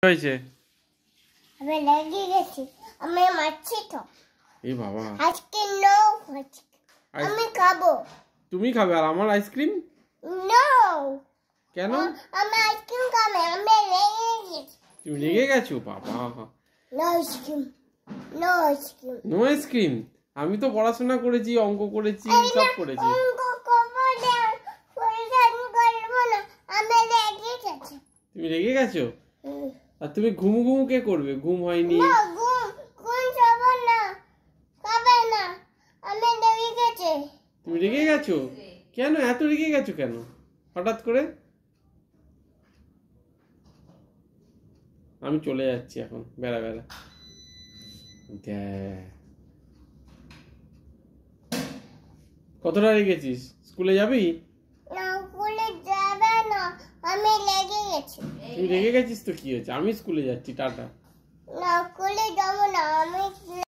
হয়েছে? আমি লেগে গেছি, আমি মারছি তো। এই বাবা, আজকে নো হচ্ছে, আমি খাবো। তুমি খাবে আর আমার আইসক্রিম? নো। কেন? আমি আইসক্রিম খাবো, আমি লেগে গেছি। তুমি রেগে গেছো? বাবা, no ice cream, no ice cream, no ice cream. আমি তো পড়াশোনা করেছি, অঙ্ক করেছি, সব করেছি। অঙ্ক করবো না, পরিষ্কার করবো না, আমি লেগে গেছি। তুমি রেগে গেছো? আর তুমি ঘুম ঘুম কে করবে? ঘুম হয়নি। না, ঘুম যাবো না, খাবে না, আমি লেগে গেছি। তুমি রেগে গেছো? কেন এত রেগে গেছো কেন হঠাৎ করে? আমি চলে যাচ্ছি এখন বেলা বেলা। কতটা রেগেছিস? স্কুলে যাবি? না, স্কুলে যাবে না, আমি লেগে গেছি। তুই রেগে গেছিস তো কি হয়েছে? আমি স্কুলে যাচ্ছি, টাটা। না, স্কুলে যাব